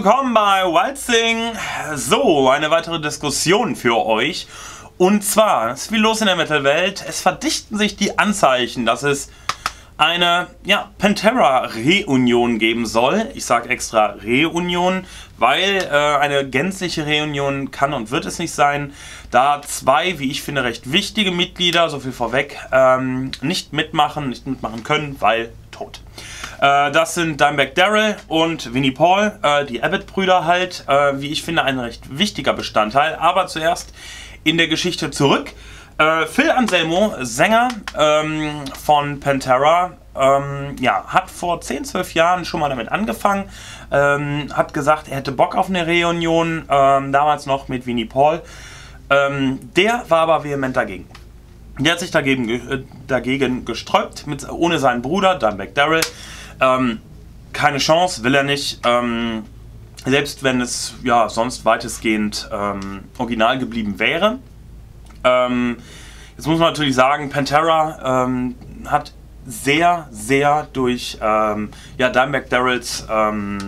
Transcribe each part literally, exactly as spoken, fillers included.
willkommen bei Wildsing. So, eine weitere Diskussion für euch. Und zwar, es ist viel los in der Metal-Welt. Es verdichten sich die Anzeichen, dass es eine ja, Pantera-Reunion geben soll. Ich sage extra Reunion, weil äh, eine gänzliche Reunion kann und wird es nicht sein, da zwei, wie ich finde, recht wichtige Mitglieder, so viel vorweg, ähm, nicht mitmachen, nicht mitmachen können, weil tot. Äh, das sind Dimebag Darrell und Vinnie Paul, äh, die Abbott-Brüder halt, äh, wie ich finde, ein recht wichtiger Bestandteil. Aber zuerst in der Geschichte zurück. Äh, Phil Anselmo, Sänger ähm, von Pantera, ähm, ja, hat vor zehn, zwölf Jahren schon mal damit angefangen, ähm, hat gesagt, er hätte Bock auf eine Reunion, ähm, damals noch mit Vinnie Paul. Ähm, der war aber vehement dagegen. Der hat sich dagegen, äh, dagegen gesträubt, mit, ohne seinen Bruder, Dimebag Darrell. Ähm, keine Chance, will er nicht. Ähm, selbst wenn es ja sonst weitestgehend ähm, original geblieben wäre. Ähm, jetzt muss man natürlich sagen, Pantera ähm, hat sehr, sehr durch ähm, ja, Dimebag Darrells ähm,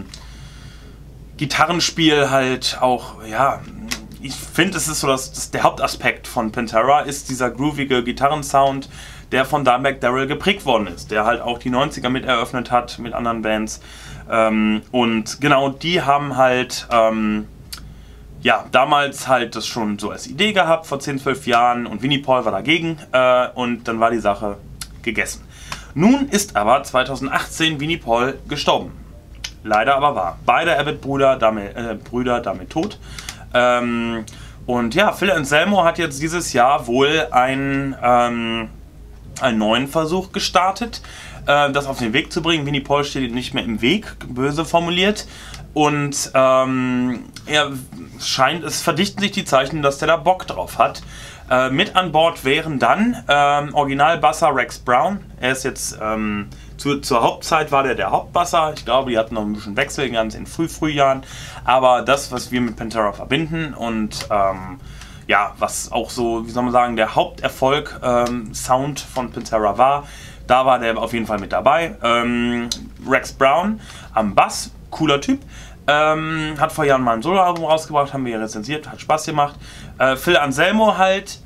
Gitarrenspiel halt auch, ja, ich finde, es ist so, dass das der Hauptaspekt von Pantera ist dieser groovige Gitarrensound, der von Dimebag Darrell geprägt worden ist, der halt auch die neunziger mit eröffnet hat mit anderen Bands. Ähm, und genau die haben halt ähm, ja, damals halt das schon so als Idee gehabt, vor zehn, zwölf Jahren, und Vinnie Paul war dagegen äh, und dann war die Sache gegessen. Nun ist aber zweitausendachtzehn Vinnie Paul gestorben. Leider aber wahr. Beide Abbott-Brüder damit, äh, Brüder damit tot. Ähm, und ja, Phil Anselmo hat jetzt dieses Jahr wohl ein, ähm, einen neuen Versuch gestartet, äh, das auf den Weg zu bringen. Vinnie Paul steht nicht mehr im Weg, böse formuliert. Und ähm, er scheint, es verdichten sich die Zeichen, dass der da Bock drauf hat. Äh, mit an Bord wären dann ähm, Original-Basser Rex Brown. Er ist jetzt, ähm, zu, zur Hauptzeit war der der Hauptbasser. Ich glaube, die hatten noch ein bisschen Wechsel, ganz in Früh-Frühjahren. Aber das, was wir mit Pantera verbinden und ähm, ja, was auch so, wie soll man sagen, der Haupterfolg ähm, Sound von Pantera war, da war der auf jeden Fall mit dabei. Ähm, Rex Brown am Bass, cooler Typ. Ähm, hat vor Jahren mal ein Soloalbum rausgebracht, haben wir ja rezensiert, hat Spaß gemacht. Äh, Phil Anselmo halt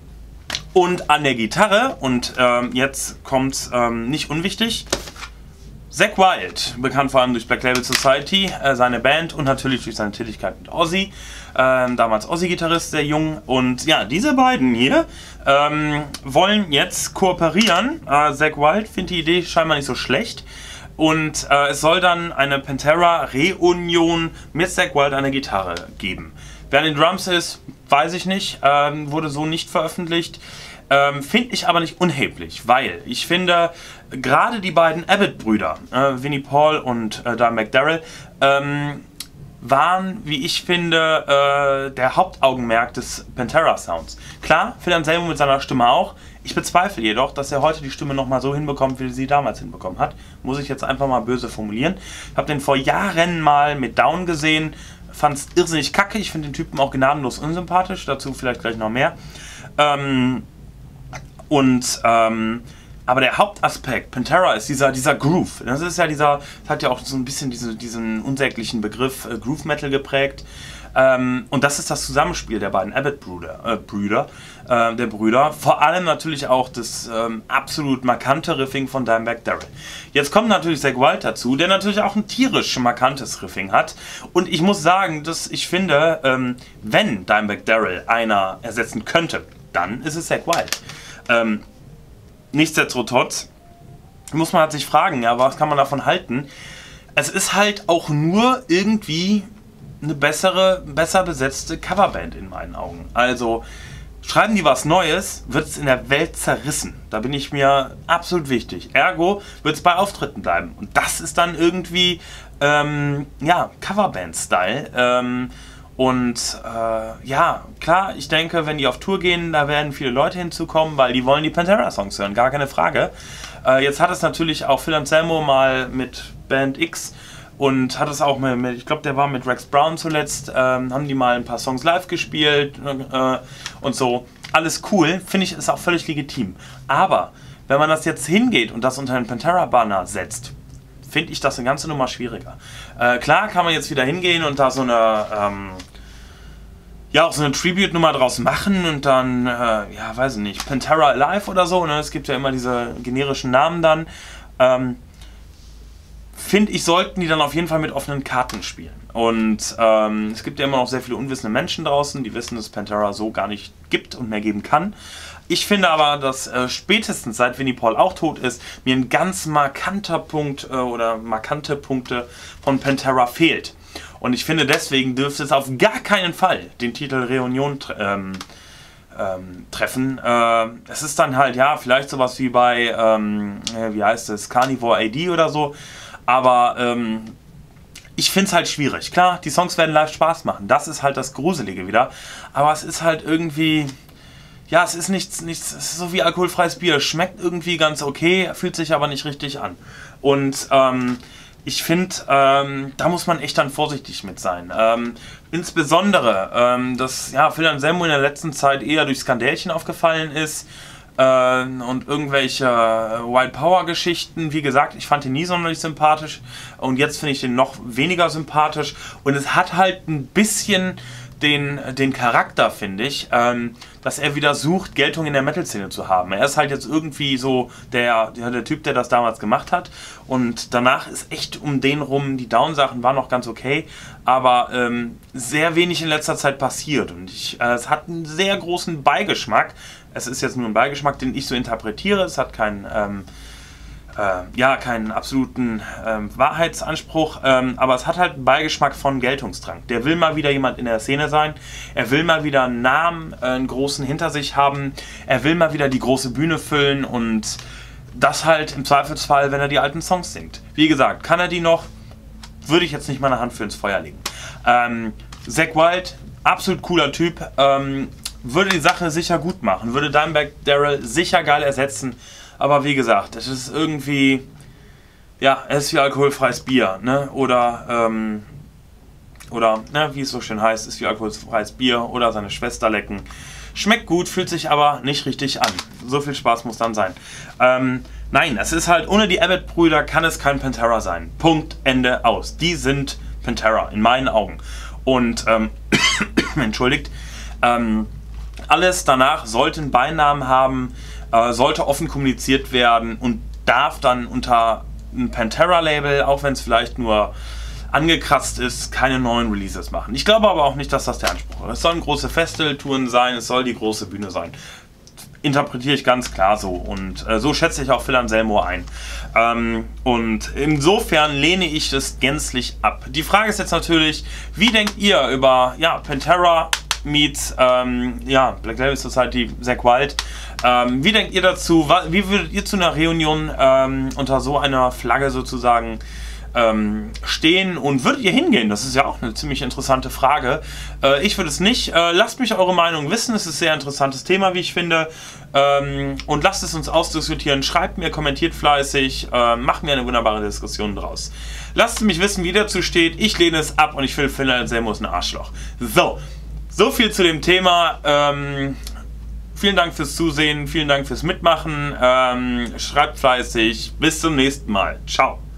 und an der Gitarre, und ähm, jetzt kommt ähm, nicht unwichtig, Zakk Wylde, bekannt vor allem durch Black Label Society, äh, seine Band und natürlich durch seine Tätigkeit mit Ozzy, ähm, damals Ozzy-Gitarrist, sehr jung. Und ja, diese beiden hier ähm, wollen jetzt kooperieren. Äh, Zakk Wylde findet die Idee scheinbar nicht so schlecht. Und äh, es soll dann eine Pantera-Reunion mit Zakk Wylde an der Gitarre geben. Wer an den Drums ist, weiß ich nicht, ähm, wurde so nicht veröffentlicht. Ähm, finde ich aber nicht unerheblich, weil ich finde, gerade die beiden Abbott-Brüder, äh, Vinnie Paul und äh, Dimebag Darrell, ähm, waren, wie ich finde, äh, der Hauptaugenmerk des Pantera-Sounds. Klar, Phil Anselmo mit seiner Stimme auch. Ich bezweifle jedoch, dass er heute die Stimme nochmal so hinbekommt, wie sie damals hinbekommen hat. Muss ich jetzt einfach mal böse formulieren. Ich habe den vor Jahren mal mit Down gesehen, fand es irrsinnig kacke. Ich finde den Typen auch gnadenlos unsympathisch, dazu vielleicht gleich noch mehr. Ähm, und, ähm, aber der Hauptaspekt, Pantera, ist dieser, dieser Groove. Das ist ja dieser, das hat ja auch so ein bisschen diese, diesen unsäglichen Begriff äh, Groove Metal geprägt. Ähm, und das ist das Zusammenspiel der beiden Abbott-Brüder, äh, Brüder, äh, der Brüder. Vor allem natürlich auch das ähm, absolut markante Riffing von Dimebag Darrell. Jetzt kommt natürlich Zakk Wylde dazu, der natürlich auch ein tierisch markantes Riffing hat. Und ich muss sagen, dass ich finde, ähm, wenn Dimebag Darrell einer ersetzen könnte, dann ist es Zakk Wylde. Ähm, nichtsdestotrotz muss man halt sich fragen, ja, was kann man davon halten? Es ist halt auch nur irgendwie eine bessere, besser besetzte Coverband in meinen Augen. Also schreiben die was Neues, wird es in der Welt zerrissen. Da bin ich mir absolut wichtig. Ergo wird es bei Auftritten bleiben. Und das ist dann irgendwie ähm, ja, Coverband-Style. Ähm, und äh, ja, klar, ich denke, wenn die auf Tour gehen, da werden viele Leute hinzukommen, weil die wollen die Pantera-Songs hören, gar keine Frage. Äh, jetzt hat es natürlich auch Phil Anselmo mal mit Band X und hat es auch mit, mit ich glaube, der war mit Rex Brown zuletzt, ähm, haben die mal ein paar Songs live gespielt äh, und so. Alles cool, finde ich, ist auch völlig legitim. Aber wenn man das jetzt hingeht und das unter einen Pantera-Banner setzt, finde ich das eine ganze Nummer schwieriger. Äh, klar kann man jetzt wieder hingehen und da so eine, ähm, ja, auch so eine Tribute-Nummer draus machen und dann, äh, ja, weiß ich nicht, Pantera Alive oder so, ne? Es gibt ja immer diese generischen Namen dann. Ähm, finde ich, sollten die dann auf jeden Fall mit offenen Karten spielen. Und ähm, es gibt ja immer noch sehr viele unwissende Menschen draußen, die wissen, dass Pantera so gar nicht gibt und mehr geben kann. Ich finde aber, dass äh, spätestens seit Vinnie Paul auch tot ist, mir ein ganz markanter Punkt äh, oder markante Punkte von Pantera fehlt. Und ich finde, deswegen dürfte es auf gar keinen Fall den Titel Reunion tre ähm, ähm, treffen. Äh, es ist dann halt, ja, vielleicht sowas wie bei, ähm, wie heißt es, Carnivore A D oder so. Aber ähm, ich finde es halt schwierig. Klar, die Songs werden live Spaß machen. Das ist halt das Gruselige wieder. Aber es ist halt irgendwie... Ja, es ist nichts, nichts, es ist so wie alkoholfreies Bier. Schmeckt irgendwie ganz okay, fühlt sich aber nicht richtig an. Und ähm, ich finde, ähm, da muss man echt dann vorsichtig mit sein. Ähm, insbesondere, ähm, dass ja, Phil Anselmo in der letzten Zeit eher durch Skandälchen aufgefallen ist. Äh, und irgendwelche White Power Geschichten. Wie gesagt, ich fand ihn nie sonderlich sympathisch. Und jetzt finde ich den noch weniger sympathisch. Und es hat halt ein bisschen... Den, den Charakter, finde ich, ähm, dass er wieder sucht, Geltung in der Metal-Szene zu haben. Er ist halt jetzt irgendwie so der, der, der Typ, der das damals gemacht hat. Und danach ist echt um den rum, die Down-Sachen waren noch ganz okay, aber ähm, sehr wenig in letzter Zeit passiert. Und ich, äh, es hat einen sehr großen Beigeschmack. Es ist jetzt nur ein Beigeschmack, den ich so interpretiere. Es hat keinen... Ähm, Äh, ja, keinen absoluten ähm, Wahrheitsanspruch, ähm, aber es hat halt einen Beigeschmack von Geltungsdrang. Der will mal wieder jemand in der Szene sein, er will mal wieder einen Namen, äh, einen großen hinter sich haben, er will mal wieder die große Bühne füllen und das halt im Zweifelsfall, wenn er die alten Songs singt. Wie gesagt, kann er die noch? Würde ich jetzt nicht meine Hand für ins Feuer legen. Ähm, Zakk Wylde, absolut cooler Typ, ähm, würde die Sache sicher gut machen, würde Dimebag Darrell sicher geil ersetzen. Aber wie gesagt, es ist irgendwie, ja, es ist wie alkoholfreies Bier, ne? Oder, ähm, oder, ne, wie es so schön heißt, ist wie alkoholfreies Bier oder seine Schwester lecken. Schmeckt gut, fühlt sich aber nicht richtig an. So viel Spaß muss dann sein. Ähm, nein, es ist halt, ohne die Abbott-Brüder kann es kein Pantera sein. Punkt, Ende, aus. Die sind Pantera, in meinen Augen. Und, ähm, entschuldigt, ähm, alles danach sollte einen Beinamen haben, sollte offen kommuniziert werden und darf dann unter ein Pantera-Label, auch wenn es vielleicht nur angekratzt ist, keine neuen Releases machen. Ich glaube aber auch nicht, dass das der Anspruch ist. Es sollen große Festivaltouren sein, es soll die große Bühne sein. Interpretiere ich ganz klar so und äh, so schätze ich auch Phil Anselmo ein. Ähm, und insofern lehne ich das gänzlich ab. Die Frage ist jetzt natürlich, wie denkt ihr über ja, Pantera meets ähm, ja, Black Label Society, Zakk Wylde? Ähm, wie denkt ihr dazu? Wie würdet ihr zu einer Reunion ähm, unter so einer Flagge sozusagen ähm, stehen und würdet ihr hingehen? Das ist ja auch eine ziemlich interessante Frage. Äh, ich würde es nicht. Äh, lasst mich eure Meinung wissen. Es ist ein sehr interessantes Thema, wie ich finde. Ähm, und lasst es uns ausdiskutieren. Schreibt mir, kommentiert fleißig. Äh, macht mir eine wunderbare Diskussion draus. Lasst mich wissen, wie ihr dazu steht. Ich lehne es ab und ich finde, Phil Anselmo ist ein Arschloch. So, so viel zu dem Thema. Ähm, Vielen Dank fürs Zusehen, vielen Dank fürs Mitmachen, ähm, schreibt fleißig, bis zum nächsten Mal. Ciao.